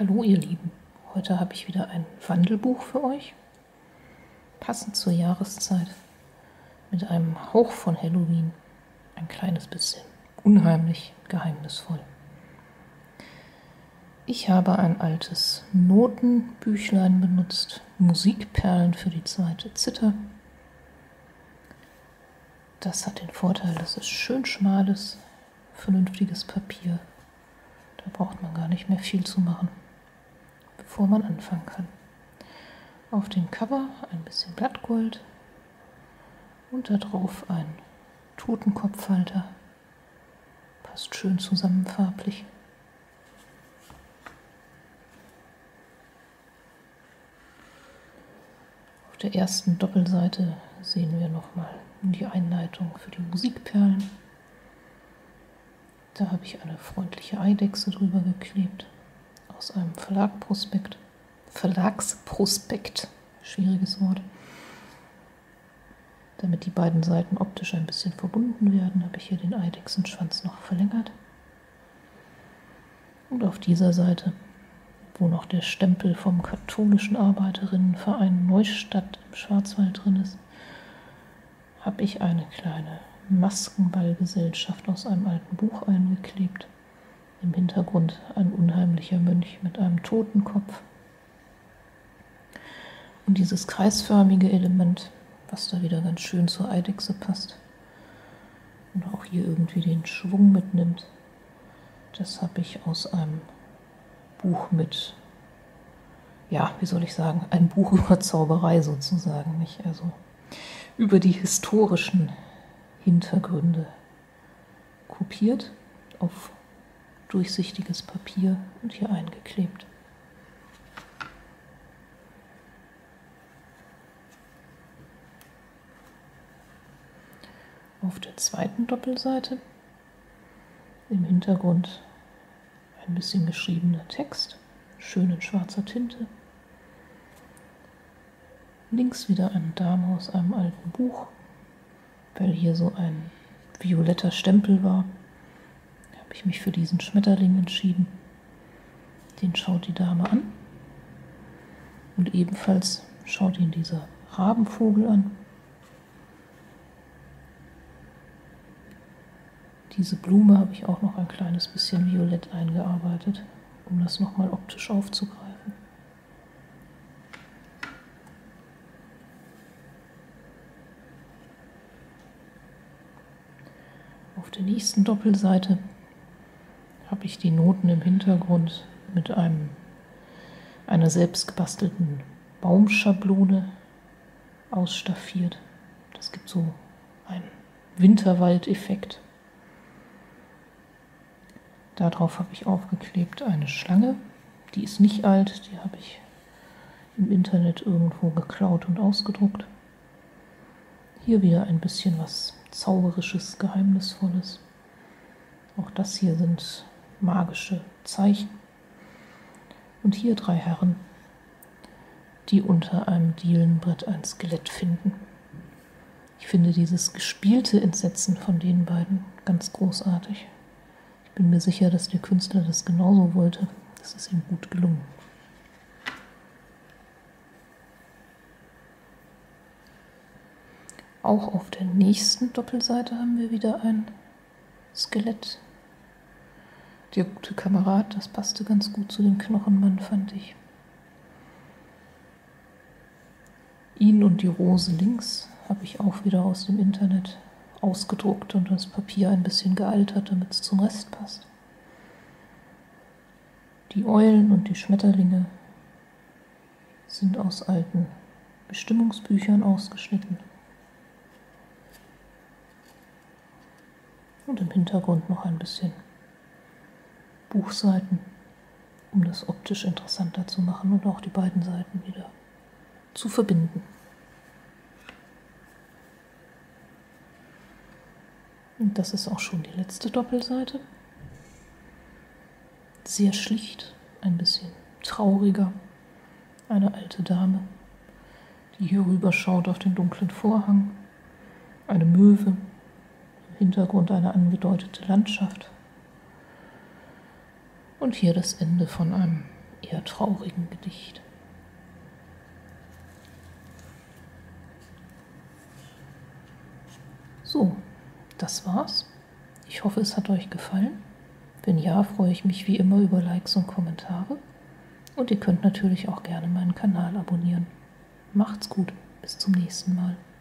Hallo ihr Lieben, heute habe ich wieder ein Wandelbuch für euch, passend zur Jahreszeit, mit einem Hauch von Halloween, ein kleines bisschen unheimlich geheimnisvoll. Ich habe ein altes Notenbüchlein benutzt, Musikperlen für die zweite Zither. Das hat den Vorteil, dass es schön schmales, vernünftiges Papier. Da braucht man gar nicht mehr viel zu machen, bevor man anfangen kann. Auf dem Cover ein bisschen Blattgold und da drauf ein Totenkopfhalter. Passt schön zusammen farblich. Auf der ersten Doppelseite sehen wir nochmal die Einleitung für die Musikperlen. Da habe ich eine freundliche Eidechse drüber geklebt, aus einem Verlagsprospekt, schwieriges Wort. Damit die beiden Seiten optisch ein bisschen verbunden werden, habe ich hier den Eidechsenschwanz noch verlängert. Und auf dieser Seite, wo noch der Stempel vom Katholischen Arbeiterinnenverein Neustadt im Schwarzwald drin ist, habe ich eine kleine Maskenballgesellschaft aus einem alten Buch eingeklebt. Im Hintergrund ein unheimlicher Mönch mit einem Totenkopf. Und dieses kreisförmige Element, was da wieder ganz schön zur Eidechse passt und auch hier irgendwie den Schwung mitnimmt, das habe ich aus einem Buch mit, ja, wie soll ich sagen, ein Buch über Zauberei sozusagen, nicht? Also über die historischen Hintergründe kopiert auf durchsichtiges Papier und hier eingeklebt. Auf der zweiten Doppelseite im Hintergrund ein bisschen geschriebener Text, schön in schwarzer Tinte. Links wieder eine Dame aus einem alten Buch, weil hier so ein violetter Stempel war, habe ich mich für diesen Schmetterling entschieden. Den schaut die Dame an und ebenfalls schaut ihn dieser Rabenvogel an. Diese Blume habe ich auch noch ein kleines bisschen violett eingearbeitet, um das nochmal optisch aufzugreifen. Auf der nächsten Doppelseite habe ich die Noten im Hintergrund mit einer selbst gebastelten Baumschablone ausstaffiert. Das gibt so einen Winterwaldeffekt. Darauf habe ich aufgeklebt eine Schlange, die ist nicht alt, die habe ich im Internet irgendwo geklaut und ausgedruckt. Hier wieder ein bisschen was Zauberisches, Geheimnisvolles. Auch das hier sind magische Zeichen. Und hier 3 Herren, die unter einem Dielenbrett ein Skelett finden. Ich finde dieses gespielte Entsetzen von den beiden ganz großartig. Ich bin mir sicher, dass der Künstler das genauso wollte. Das ist ihm gut gelungen. Auch auf der nächsten Doppelseite haben wir wieder ein Skelett. Der gute Kamerad, das passte ganz gut zu dem Knochenmann, fand ich. Ihn und die Rose links habe ich auch wieder aus dem Internet ausgedruckt und das Papier ein bisschen gealtert, damit es zum Rest passt. Die Eulen und die Schmetterlinge sind aus alten Bestimmungsbüchern ausgeschnitten. Und im Hintergrund noch ein bisschen Buchseiten, um das optisch interessanter zu machen und auch die beiden Seiten wieder zu verbinden. Und das ist auch schon die letzte Doppelseite. Sehr schlicht, ein bisschen trauriger. Eine alte Dame, die hier rüber schaut auf den dunklen Vorhang. Eine Möwe. Im Hintergrund eine angedeutete Landschaft. Und hier das Ende von einem eher traurigen Gedicht. So, das war's. Ich hoffe, es hat euch gefallen. Wenn ja, freue ich mich wie immer über Likes und Kommentare. Und ihr könnt natürlich auch gerne meinen Kanal abonnieren. Macht's gut, bis zum nächsten Mal.